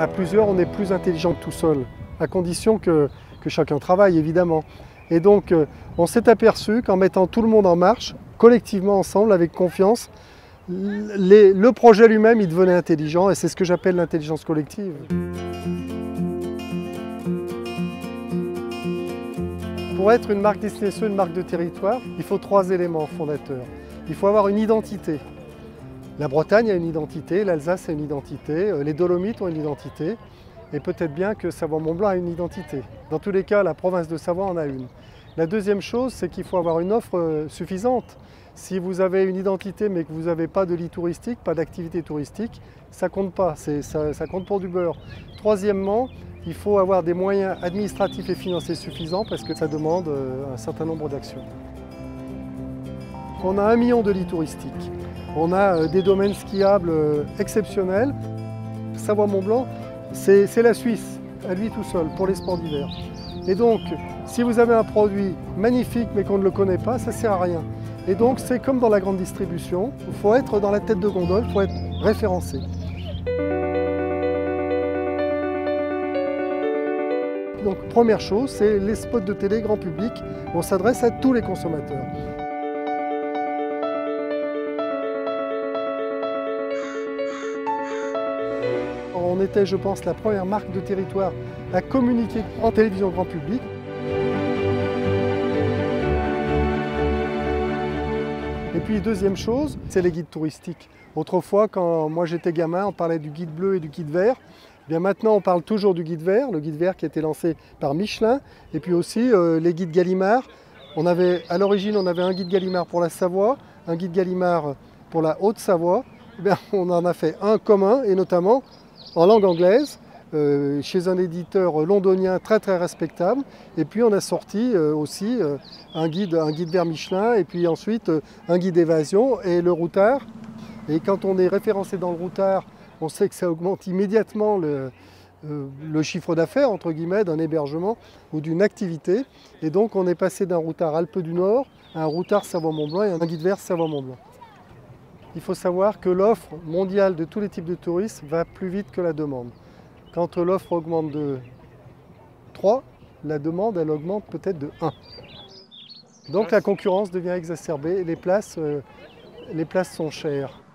À plusieurs, on est plus intelligent que tout seul, à condition que chacun travaille, évidemment. Et donc, on s'est aperçu qu'en mettant tout le monde en marche, collectivement ensemble, avec confiance, le projet lui-même, il devenait intelligent, et c'est ce que j'appelle l'intelligence collective. Pour être une marque destination, une marque de territoire, il faut 3 éléments fondateurs. Il faut avoir une identité. La Bretagne a une identité, l'Alsace a une identité, les Dolomites ont une identité, et peut-être bien que Savoie-Mont-Blanc a une identité. Dans tous les cas, la province de Savoie en a une. La deuxième chose, c'est qu'il faut avoir une offre suffisante. Si vous avez une identité mais que vous n'avez pas de lit touristique, pas d'activité touristique, ça ne compte pas, ça compte pour du beurre. Troisièmement, il faut avoir des moyens administratifs et financiers suffisants parce que ça demande un certain nombre d'actions. On a 1 million de lits touristiques, on a des domaines skiables exceptionnels. Savoie-Mont-Blanc, c'est la Suisse, à lui tout seul, pour les sports d'hiver. Et donc, si vous avez un produit magnifique mais qu'on ne le connaît pas, ça ne sert à rien. Et donc, c'est comme dans la grande distribution, il faut être dans la tête de gondole, il faut être référencé. Donc, première chose, c'est les spots de télé grand public. On s'adresse à tous les consommateurs. On était, je pense, la première marque de territoire à communiquer en télévision grand public. Et puis deuxième chose, c'est les guides touristiques. Autrefois, quand moi j'étais gamin, on parlait du guide bleu et du guide vert. Bien maintenant, on parle toujours du guide vert, le guide vert qui a été lancé par Michelin, et puis aussi les guides Gallimard. À l'origine, on avait un guide Gallimard pour la Savoie, un guide Gallimard pour la Haute-Savoie. On en a fait un commun, et notamment en langue anglaise, chez un éditeur londonien très respectable. Et puis on a sorti aussi un guide vert Michelin, et puis ensuite un guide évasion et le routard. Et quand on est référencé dans le routard, on sait que ça augmente immédiatement le chiffre d'affaires, entre guillemets, d'un hébergement ou d'une activité. Et donc on est passé d'un routard Alpes du Nord à un routard Savoie-Mont-Blanc et un guide vert Savoie-Mont-Blanc. Il faut savoir que l'offre mondiale de tous les types de touristes va plus vite que la demande. Quand l'offre augmente de 3, la demande elle augmente peut-être de 1. Donc la concurrence devient exacerbée et les places sont chères.